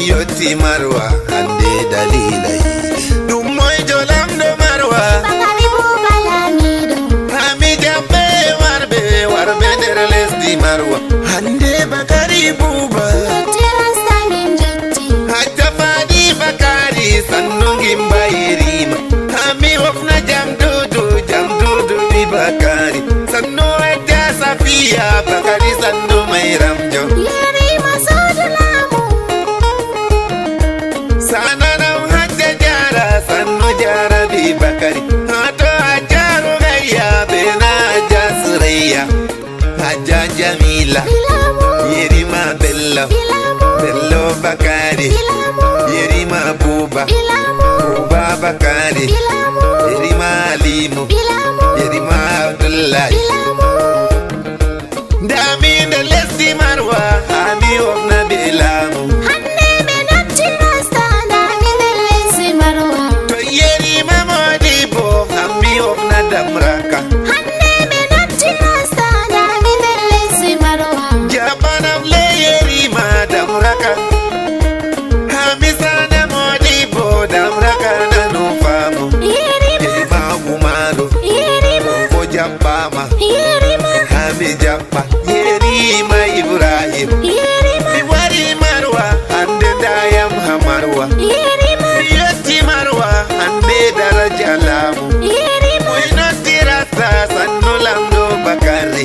yotti marwa hande dalila dum moy jolam do marwa bakari buba lamido hami jambe warbe der lesdi marwa hande bakari buba tirasta min jetti hatta fadi bakari sannu gimbairima hami wofna jamdudu bi bakari sannu hatta safiya bakari sannu mayram jo yeri masodulamu sanana hatta jara sannu jara bi bakari hato ajaru gayya bena jasriya haja jamila yerima bello bakari yerima buba bakari yerima alimu yerima abdullah dami da lesdi marwa hami wofna belamu hande be natti rasta dami da lesdi marwa to yerima modibo hami wofna damraka hande be natti rasta dami da lesdi marwa jabanam le yerima damraka hami sana modibo damraka nanu famu yerima gumalo ko jabbama hami jabba yerima ibrahim mi wari marwa hande dayam hamarwa yetti marwa hande daraja lamu moynoti rasta sannu lamdo bakari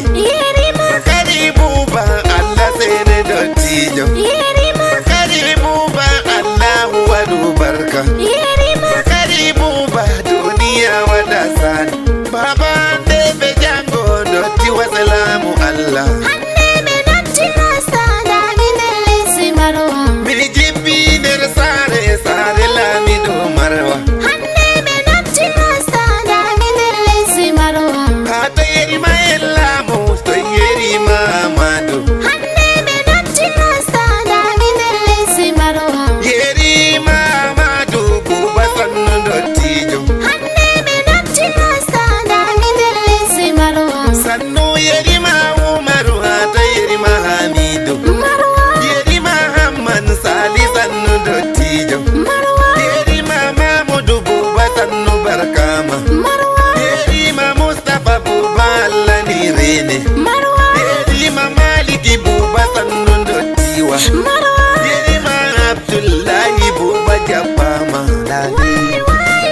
buba allah sene dottijo bakari buba allahu wadu barka bakari buba duniya wada san baba ande be jango dotti wasalamu allah hande be natti rasta dami da lesdi marwa mi jibbi nder sare lamido marwa hande be natti rasta dami da lesdi marwa hato yerima ellamu to yerima amadu hande be natti rasta dami da lesdi marwa yerima amadu buba sannu dottijo hande be natti rasta dami da lesdi marwa sannu yerima umaru hato yerima hamidu marwa yerima hamman sali sannu dottijo marwa yerima mamudu buba sannu barkama marwa yerima mustafa buba allah ni rene marwa yerima maliki buba sannu dottiwa marwa yerima abdullahi buba jabbama lali wai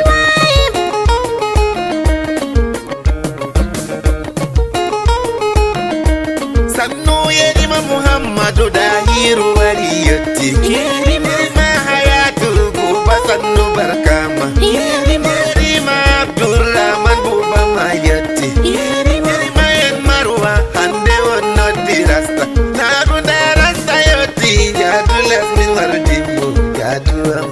sannu yerima muhammadu dahiru waliyotti yerima hayatu buba sannu barkama yerima abdurrahman buba mayatti yerima en marwa hande wonnoddi rasta naguda rasta yotti jadu lesmi wardimbo jadu am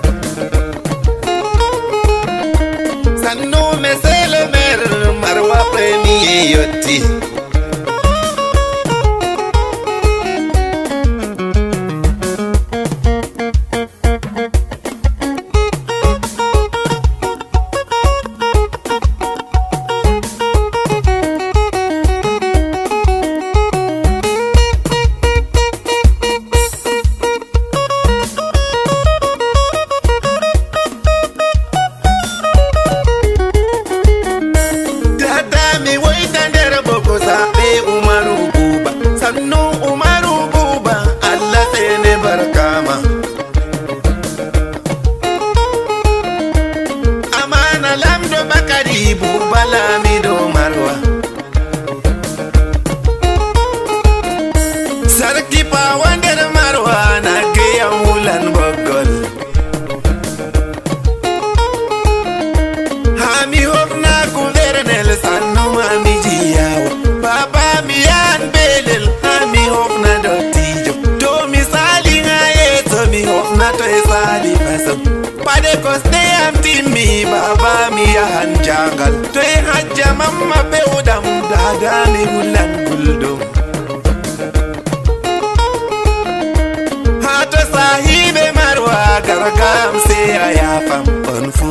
sannu mesele mer marwa premier yotti baba mi yahan jangal to e hajja mamma be udam dadani hulan guldum hato sahibe marwa gargam se ayafam onfu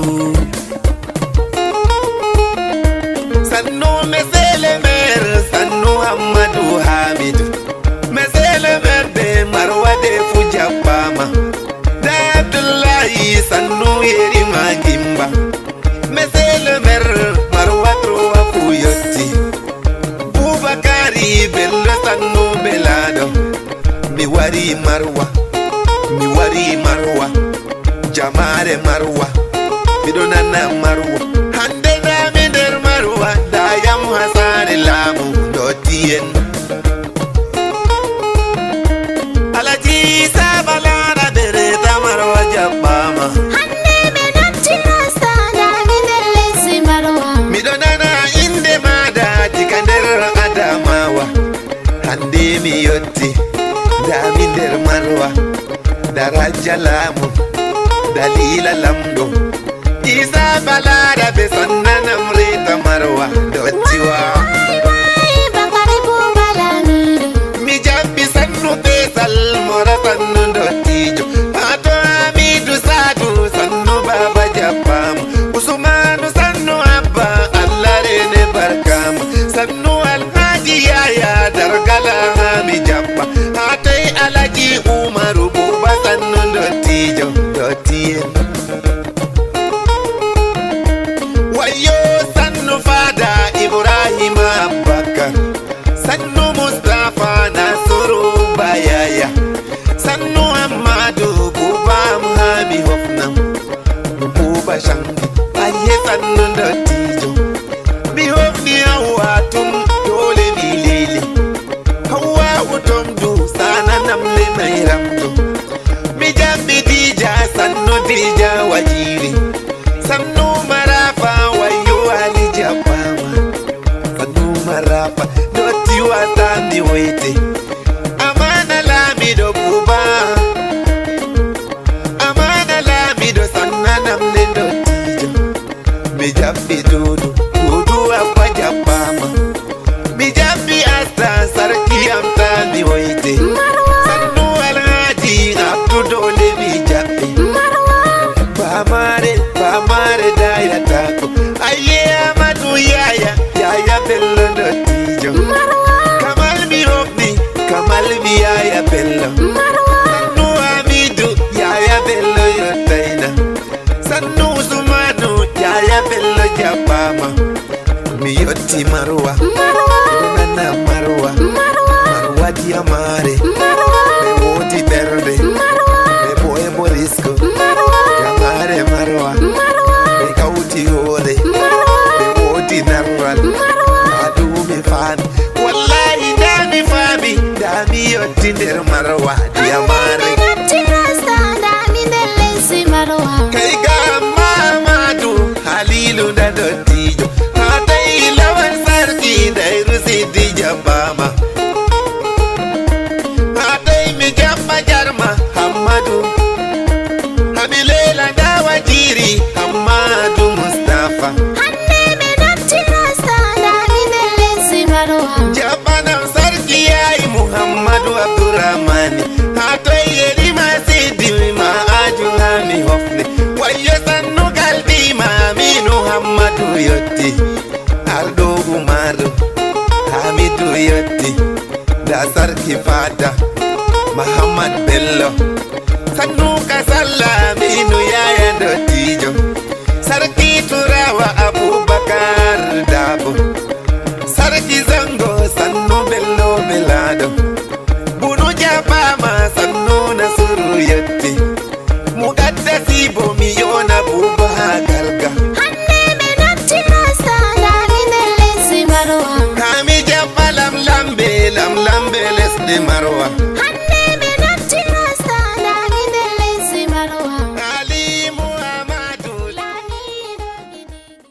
sannu mesele mer sannu hamadu hamid mesele mer be marwa de fujabama da mi wari marwa jamare marwa miɗo nana marwa hande nami nder marwa dayam hasare laamu dottiyen alaji sabalara bereta marwa jabbama hande me nattira sadami nder leydi marwa miɗo nana inde maɗa diga nder adamawa hande mi yotti dami nder marwa daraja laamu dalila lamɗo isa balara be sannanam reta marwa dottiwa bakari bubalamiɗo mi jabbi sannu pesal mora sannu dottijo hato hamidu sadu sannu baba jabbama usmanu sannu abba allah rene barkama sannu alhaji yaya dargala hami jabba hatay alaji umaru buba sannu dottijo dottiyen wayo sannu fada ibrahima abubakar sannu mustafa nasuru bayaya sannu amadu buba muhami hofnam buba shangi aye sannu dottijo mi hofni hawatum dole mi lele hawa utom du sananam le mai ramdo mi jambi dija sannu dija wajiri sannu marafa wayo ali jabbama sannu marafa dotti watami wete amana lamido buba amana lamido sannanam le dottijo mi jabbi dudu abba jabbama mi jabbi asta sarki amtami wete sannu alhaji abdu dole mi jabbi bamare daya tako aye amadu yaya bello dottijo kamal mi hofni kamal mi yaya bello sannu hamidu yaya bello yottaina sannu usmanu yaya bello jabbama mi yotti marwa nana marwa diamare be wodi berde be boye borisko jamare marwa be kauti hore be wodi narral adumi fan wallahi dami fami dami yotti nder marwa diamare nattira sadami nder leydi marwa kai ga mamadu halilu da dottijo hatay lawan sarki dairu sidi jabbama hatay mi jabba jarma hammadu hamilela da wajiri hammadu mustafa hande me nattira sadami nder leydi marwa jabbanam sarki yayi muhammadu abdurrahmani hatay yerima sidi ma aju hami hofne wayo sannu galbima minu hammadu yotti ardo umaru hamidu yotti da sarki fada muhammad bello sannu ka sallaminu yaya dottijo sarki turawa abubakar dabo sarki zango sannu bello belado bunu jabama